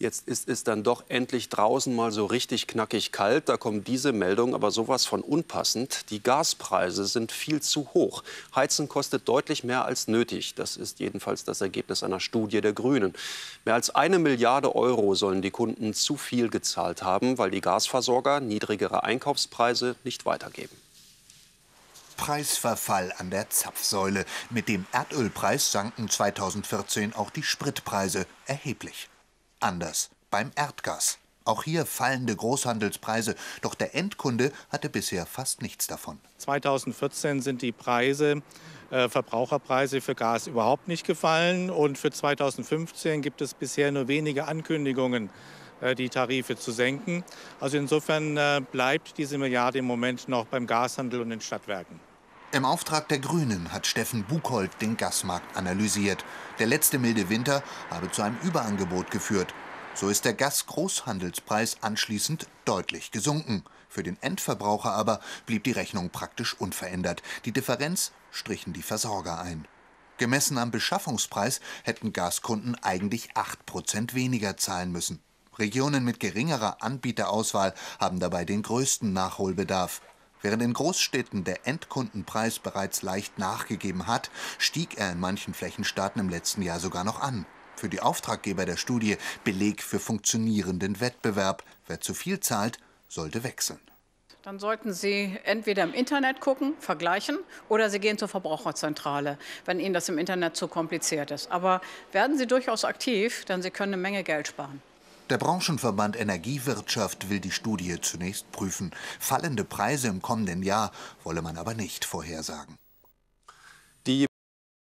Jetzt ist es dann doch endlich draußen mal so richtig knackig kalt. Da kommt diese Meldung aber sowas von unpassend. Die Gaspreise sind viel zu hoch. Heizen kostet deutlich mehr als nötig. Das ist jedenfalls das Ergebnis einer Studie der Grünen. Mehr als 1 Milliarde Euro sollen die Kunden zu viel gezahlt haben, weil die Gasversorger niedrigere Einkaufspreise nicht weitergeben. Preisverfall an der Zapfsäule. Mit dem Erdölpreis sanken 2014 auch die Spritpreise erheblich. Anders beim Erdgas. Auch hier fallende Großhandelspreise, doch der Endkunde hatte bisher fast nichts davon. 2014 sind die Preise, Verbraucherpreise für Gas überhaupt nicht gefallen. Und für 2015 gibt es bisher nur wenige Ankündigungen, die Tarife zu senken. Also insofern bleibt diese Milliarde im Moment noch beim Gashandel und den Stadtwerken. Im Auftrag der Grünen hat Steffen Buchholz den Gasmarkt analysiert. Der letzte milde Winter habe zu einem Überangebot geführt. So ist der Gas-Großhandelspreis anschließend deutlich gesunken. Für den Endverbraucher aber blieb die Rechnung praktisch unverändert. Die Differenz strichen die Versorger ein. Gemessen am Beschaffungspreis hätten Gaskunden eigentlich 8% weniger zahlen müssen. Regionen mit geringerer Anbieterauswahl haben dabei den größten Nachholbedarf. Während in Großstädten der Endkundenpreis bereits leicht nachgegeben hat, stieg er in manchen Flächenstaaten im letzten Jahr sogar noch an. Für die Auftraggeber der Studie Beleg für funktionierenden Wettbewerb. Wer zu viel zahlt, sollte wechseln. Dann sollten Sie entweder im Internet gucken, vergleichen, oder Sie gehen zur Verbraucherzentrale, wenn Ihnen das im Internet zu kompliziert ist. Aber werden Sie durchaus aktiv, denn Sie können eine Menge Geld sparen. Der Branchenverband Energiewirtschaft will die Studie zunächst prüfen. Fallende Preise im kommenden Jahr wolle man aber nicht vorhersagen.